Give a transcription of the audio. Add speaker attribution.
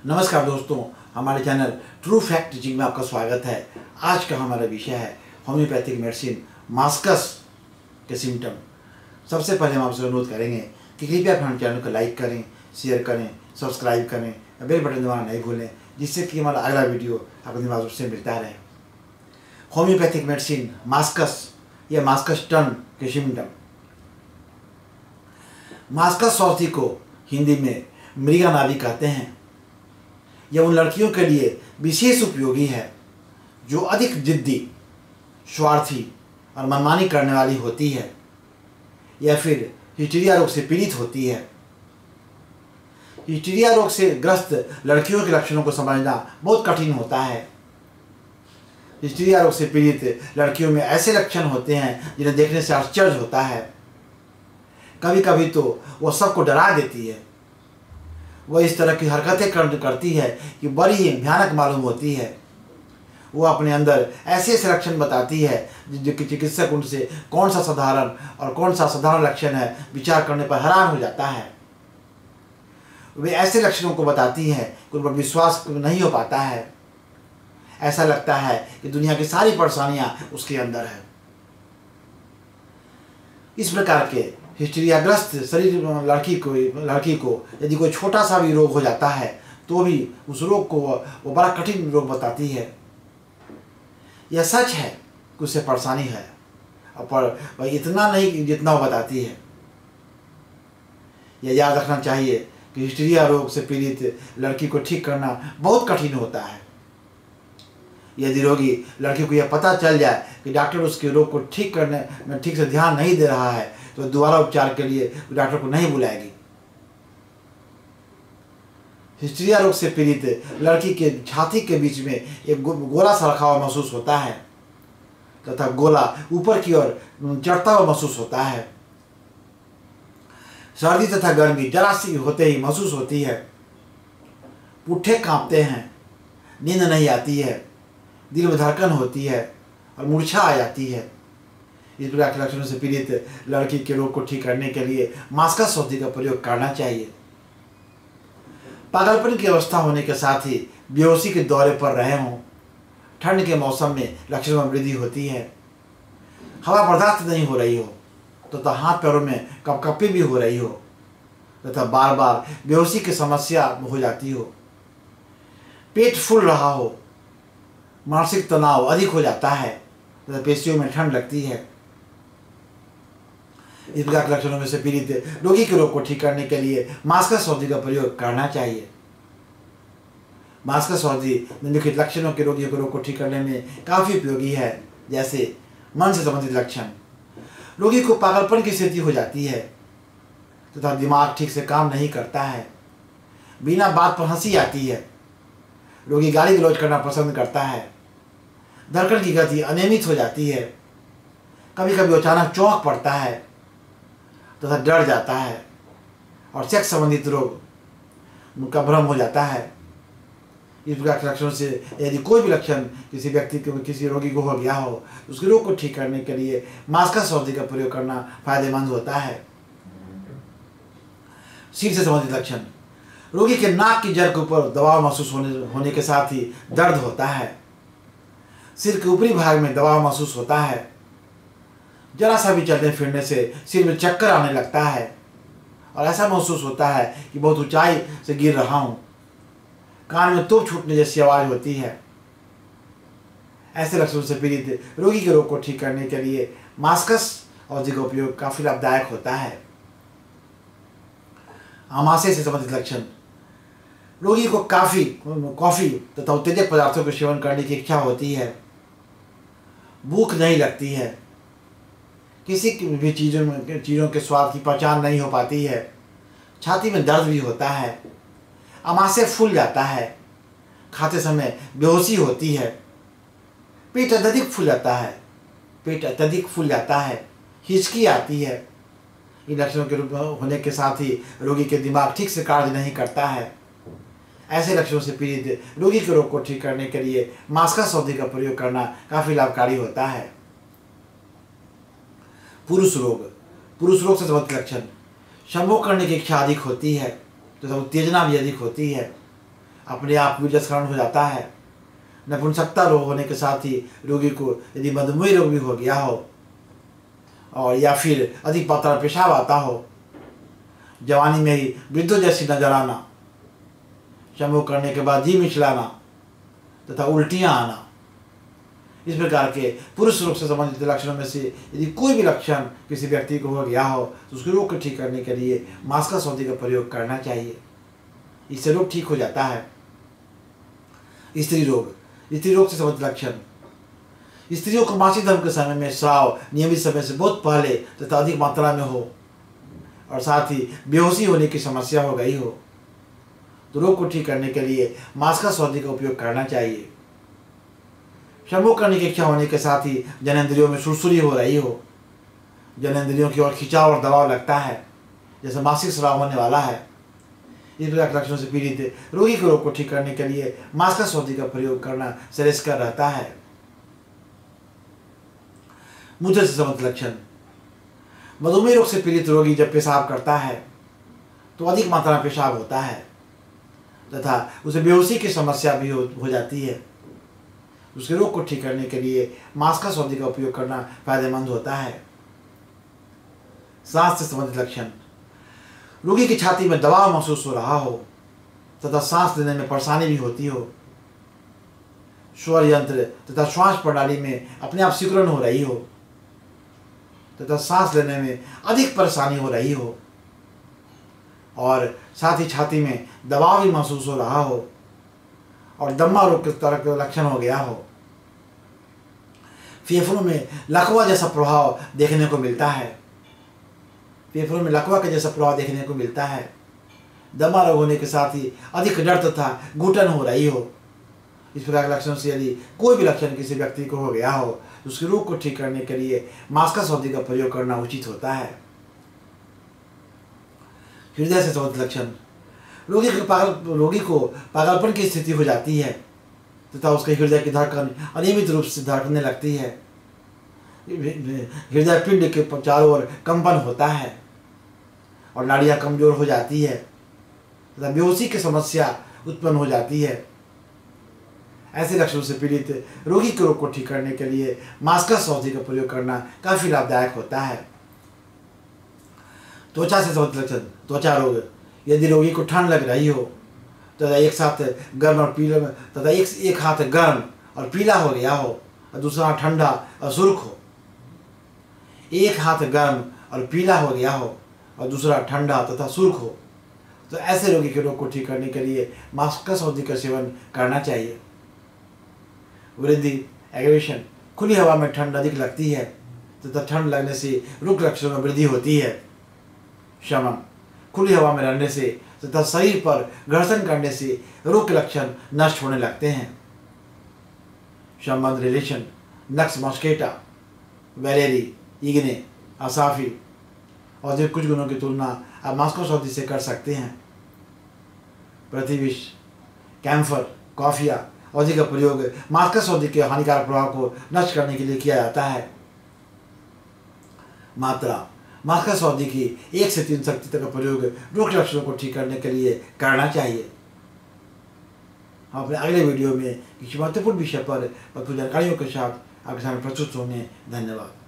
Speaker 1: नमस्कार दोस्तों, हमारे चैनल ट्रू फैक्ट टीचिंग में आपका स्वागत है। आज का हमारा विषय है होम्योपैथिक मेडिसिन मास्कस के सिम्टम। सबसे पहले हम आपसे अनुरोध करेंगे कि कृपया हमारे चैनल को लाइक करें, शेयर करें, सब्सक्राइब करें, बेल बटन दबाना नहीं भूलें, जिससे कि हमारा अगला वीडियो आपको दिमाग से मिलता रहे। होम्योपैथिक मेडिसिन मास्कस या मास्कस टर्न के सिम्टम। मास्कस सॉर्ती को हिंदी में मृगनाभि कहते हैं। यह उन लड़कियों के लिए विशेष उपयोगी है जो अधिक जिद्दी, स्वार्थी और मनमानी करने वाली होती है या फिर हिस्टीरिया रोग से पीड़ित होती है। हिस्टीरिया रोग से ग्रस्त लड़कियों के लक्षणों को समझना बहुत कठिन होता है। हिस्टीरिया रोग से पीड़ित लड़कियों में ऐसे लक्षण होते हैं जिन्हें देखने से आश्चर्य होता है। कभी कभी तो वह सबको डरा देती है। वह इस तरह की हरकतें करती है कि बड़ी ही भयानक मालूम होती है। वो अपने अंदर ऐसे ऐसे लक्षण बताती है जो कि चिकित्सक उनसे कौन सा साधारण और कौन सा असाधारण लक्षण है विचार करने पर हैरान हो जाता है। वे ऐसे लक्षणों को बताती है कि उन पर विश्वास नहीं हो पाता है। ऐसा लगता है कि दुनिया की सारी परेशानियां उसके अंदर है। इस प्रकार के हिस्टीरियाग्रस्त शरीर लड़की को यदि कोई छोटा सा भी रोग हो जाता है तो भी उस रोग को वो बड़ा कठिन रोग बताती है। यह सच है कि उससे परेशानी है, पर वह इतना नहीं जितना वो बताती है। यह याद रखना चाहिए कि हिस्टीरिया रोग से पीड़ित लड़की को ठीक करना बहुत कठिन होता है। यदि रोगी लड़की को यह पता चल जाए कि डॉक्टर उसके रोग को ठीक करने में ठीक से ध्यान नहीं दे रहा है तो दोबारा उपचार के लिए डॉक्टर को नहीं बुलाएगी। हिस्टीरिया रोग से पीड़ित लड़की के छाती के बीच में एक गोला सा रखा हुआ महसूस होता है तथा गोला ऊपर की ओर चढ़ता हुआ महसूस होता है। सर्दी तथा गर्मी जरा सी होते ही महसूस होती है। पुट्ठे कांपते हैं, नींद नहीं आती है, दिल में धड़कन होती है और मूर्छा आ जाती है। इस प्रकार के लक्षणों से पीड़ित लड़की के रोग को ठीक करने के लिए मास्कस सॉर्ती का प्रयोग करना चाहिए। पागलपन की अवस्था होने के साथ ही बेहोशी के दौरे पर रहे हों, ठंड के मौसम में लक्षणों में वृद्धि होती है, हवा बर्दाश्त नहीं हो रही हो तथा हाथ पैरों में कपकपी भी हो रही हो तथा बार बार बेहोशी की समस्या हो जाती हो, पेट फूल रहा हो, मानसिक तनाव अधिक हो जाता है तथा पेशियों में ठंड लगती है। इस प्रकार के लक्षणों में से पीड़ित रोगी के रोग को ठीक करने के लिए मास्कस सॉर्ती का प्रयोग करना चाहिए। मास्कस सॉर्ती निम्नलिखित लक्षणों के रोगियों के रोग को ठीक करने में काफ़ी उपयोगी है, जैसे मन से संबंधित लक्षण। रोगी को पागलपन की स्थिति हो जाती है तथा दिमाग ठीक से काम नहीं करता है। बिना बात पर हंसी आती है। रोगी गाली गलौज करना पसंद करता है। धड़कन की गति अनियमित हो जाती है। कभी कभी अचानक चौंक पड़ता है तथा डर जाता है और सेक्स संबंधित रोग उनका भ्रम हो जाता है। इस प्रकार के लक्षणों से यदि कोई भी लक्षण किसी व्यक्ति को किसी रोगी को हो गया हो, उसके रोग को ठीक करने के लिए मास्कस सॉर्ती का प्रयोग करना फायदेमंद होता है। सिर से संबंधित लक्षण। रोगी के नाक की जड़ के ऊपर दबाव महसूस होने के साथ ही दर्द होता है। सिर के ऊपरी भाग में दबाव महसूस होता है। जरा सा भी चलने फिरने से सिर में चक्कर आने लगता है और ऐसा महसूस होता है कि बहुत ऊंचाई से गिर रहा हूँ। कान में तोप छूटने जैसी आवाज़ होती है। ऐसे लक्षणों से पीड़ित रोगी के रोग को ठीक करने के लिए मास्कस सॉर्ती का उपयोग काफ़ी लाभदायक होता है। आमाशय से संबंधित लक्षण। रोगी को कॉफ़ी तथा उत्तेजक पदार्थों के सेवन करने की इच्छा होती है। भूख नहीं लगती है। किसी भी चीज़ों के स्वाद की पहचान नहीं हो पाती है। छाती में दर्द भी होता है। आमाशय फूल जाता है। खाते समय बेहोशी होती है। पेट अत्यधिक फूल जाता है। हिचकी आती है। इन लक्षणों के रूप में होने के साथ ही रोगी के दिमाग ठीक से कार्य नहीं करता है। ऐसे लक्षणों से पीड़ित रोगी के रोग को ठीक करने के लिए मास्कस सॉर्ती का प्रयोग करना काफ़ी लाभकारी होता है। पुरुष रोग से संबंधित लक्षण। संभोग करने की इच्छा अधिक होती है तथा उत्तेजना भी अधिक होती है। अपने आप वीर्यस्खलन हो जाता है। नपुंसकता रोग होने के साथ ही रोगी को यदि मधुमेह रोग भी हो गया हो और या फिर अधिक मात्रा पेशाब आता हो, जवानी में ही वृद्धों जैसी नजर आना, समूह करने के बाद जी मिचलाना तथा उल्टियां आना, इस प्रकार के पुरुष रोग से संबंधित लक्षणों में से यदि कोई भी लक्षण किसी व्यक्ति को हो गया हो तो उसके रोग को ठीक करने के लिए मास्का औषधि का प्रयोग करना चाहिए। इससे रोग ठीक हो जाता है। स्त्री रोग से संबंधित लक्षण, स्त्रियों को मासिक धर्म के समय में स्राव नियमित समय से बहुत पहले तथा अधिक मात्रा में हो और साथ ही बेहोशी होने की समस्या हो गई हो तो रोग को ठीक करने के लिए मास्का औषधि का उपयोग करना चाहिए। समूह करने की इच्छा होने के साथ ही जनेंद्रियों में सुरसुरी हो रही हो, जनेंद्रियों की ओर खिंचाव और दबाव लगता है जैसे मासिक स्राव होने वाला है, इस प्रकार के लक्षणों से पीड़ित रोगी के रोग को ठीक करने के लिए मास्का औषधि का प्रयोग करना श्रेयस्कर रहता है। मूत्र से संबंधित लक्षण, मधुमेह रोग से पीड़ित रोगी जब पेशाब करता है तो अधिक मात्रा में पेशाब होता है तथा उसे बेहोशी की समस्या भी हो जाती है। उसके रोग को ठीक करने के लिए मास्का औषधि का उपयोग करना फायदेमंद होता है। सांस से संबंधित लक्षण, रोगी की छाती में दबाव महसूस हो रहा हो तथा सांस लेने में परेशानी भी होती हो, स्वर यंत्र तथा श्वास प्रणाली में अपने आप सिकुड़न हो रही हो तथा सांस लेने में अधिक परेशानी हो रही हो और साथ ही छाती में दबाव भी महसूस हो रहा हो और दम्मा रोग के तरह के लक्षण हो गया हो, फेफड़ों में लकवा जैसा प्रभाव देखने को मिलता है, फेफड़ों में लकवा के जैसा प्रभाव देखने को मिलता है, दमा रोग होने के साथ ही अधिक दर्द तथा घुटन हो रही हो, इस प्रकार के लक्षणों से यदि कोई भी लक्षण किसी व्यक्ति को हो गया हो तो उसके रोग को ठीक करने के लिए मास्का औषधि का प्रयोग करना उचित होता है। हृदय से संबंधित लक्षण, रोगी को पागलपन की स्थिति हो जाती है तथा उसके हृदय की धड़कन अनियमित रूप से धड़कने लगती है, हृदय पिंड के चारों ओर कंपन होता है और नाड़ियां कमजोर हो जाती है तथा बेहोशी की समस्या उत्पन्न हो जाती है। ऐसे लक्षणों से पीड़ित रोगी के रोग को ठीक करने के लिए मास्का औषधि का प्रयोग करना काफी लाभदायक होता है। त्वचा से संबंधित लक्षण, त्वचा रोग, यदि रोगी को ठंड लग रही हो तथा एक साथ गर्म और पीला तथा एक हाथ गर्म और पीला हो गया हो और दूसरा हाथ ठंडा और सुर्ख हो, एक हाथ गर्म और पीला हो गया हो और दूसरा ठंडा तथा सुर्ख हो तो ऐसे रोगी के रोग को ठीक करने के लिए मास्का औषधि का सेवन करना चाहिए। वृद्धि, एग्रेवेशन, खुली हवा में ठंड अधिक लगती है तथा ठंड लगने से रोग लक्षणों में वृद्धि होती है। शमन, खुली हवा में रहने से तथा शरीर पर घर्षण करने से रोग के लक्षण नष्ट होने लगते हैं। संबंध, रिलेशन, नक्स मॉस्केटा, वेलेरी, इग्ने, असाफी और जो कुछ गुणों की तुलना आप मास्का औषधि से कर सकते हैं। प्रतिविष, कैम्फर, कॉफिया औषधि का प्रयोग मास्का औषधि के हानिकारक प्रभाव को नष्ट करने के लिए किया जाता है। मात्रा, मास्का औषधि की 1 से 3 शक्ति तक का प्रयोग रोग लक्षणों को ठीक करने के लिए करना चाहिए। हम अपने अगले वीडियो में किसी महत्वपूर्ण विषय पर जानकारियों के साथ आपके सामने प्रस्तुत होंगे। धन्यवाद।